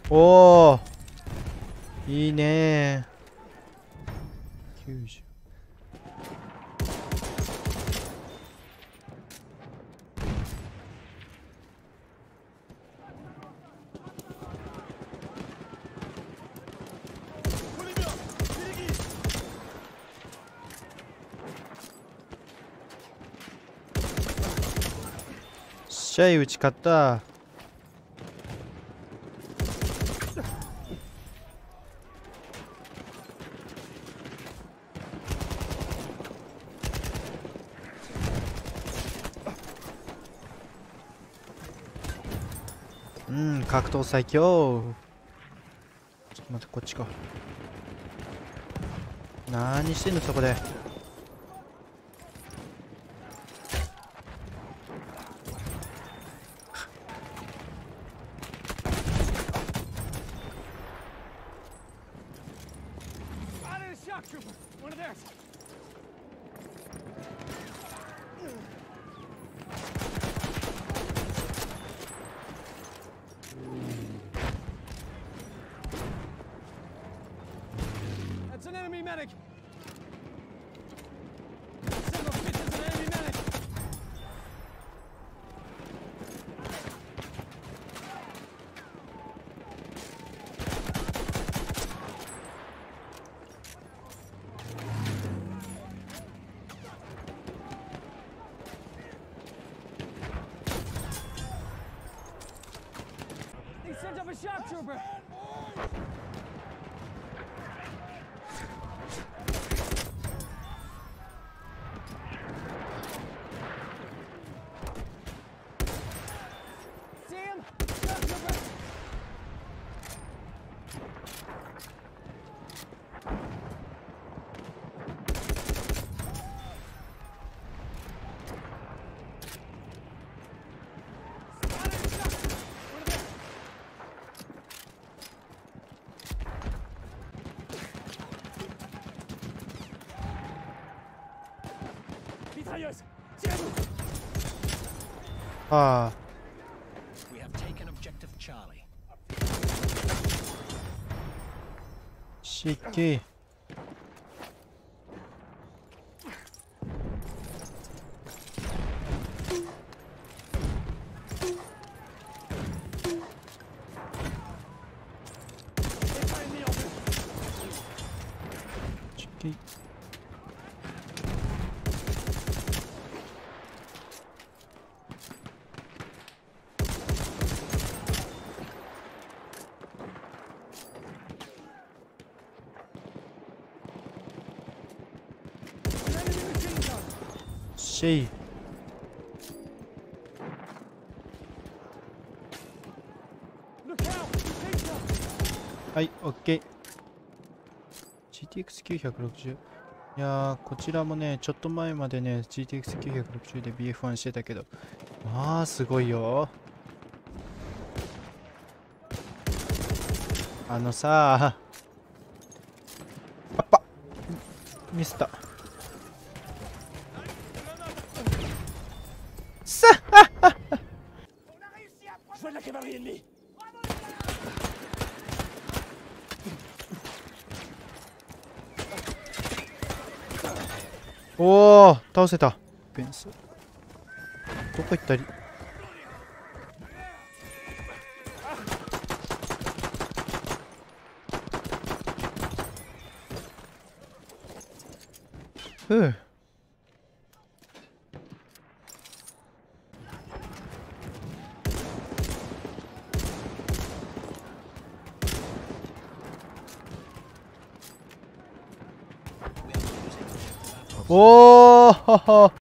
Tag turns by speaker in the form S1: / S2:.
S1: おお、いいねー。90。しゃい、打ち勝った。うん、格闘最強。ちょっと待って、こっちか。何してんのそこで。
S2: That's an enemy medic. Send those bitches an enemy medic. He sent up a shock trooper. See him? Shock trooper.
S1: ああ、
S3: We have taken objective Charlie.
S1: しっけ。しっけ。しい。はい、オッケー。GTX960。いやー、こちらもね、ちょっと前までね、GTX960 で BF1 してたけど、まあ、すごいよ。あのさー、あっぱミスった。さあおお、倒せた。フェンスどこ行ったり。ふう。おお